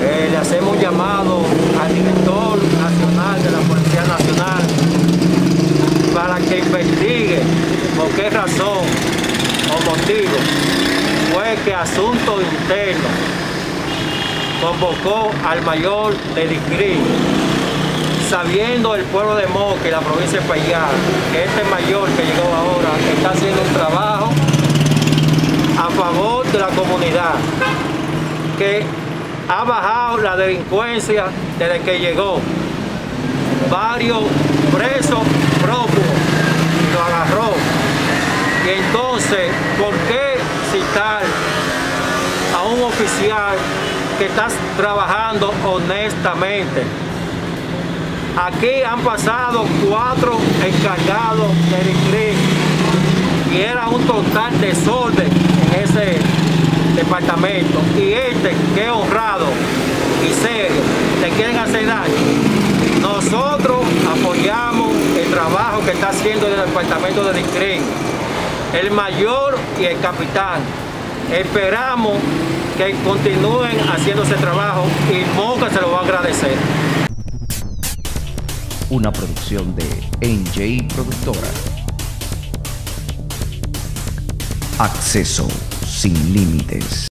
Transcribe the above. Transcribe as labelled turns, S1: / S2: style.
S1: Le hacemos un llamado al director nacional de la Policía Nacional para que investigue por qué razón o motivo fue que Asunto Interno convocó al mayor de DICRI, sabiendo el pueblo de Moca y la provincia de Payá que este mayor que llegó ahora está haciendo un trabajo a favor de la comunidad, que ha bajado la delincuencia desde que llegó. Varios presos prófugos lo agarró. Y entonces, ¿por qué citar a un oficial que está trabajando honestamente? Aquí han pasado 4 encargados de DICRI y era un total desorden en ese departamento. Y que es honrado y serio, le quieren hacer daño. Nosotros apoyamos el trabajo que está haciendo el departamento de DICRI, el mayor y el capitán. Esperamos que continúen haciendo ese trabajo y Moca se lo va a agradecer.
S2: Una producción de NJ Productora. Acceso sin límites.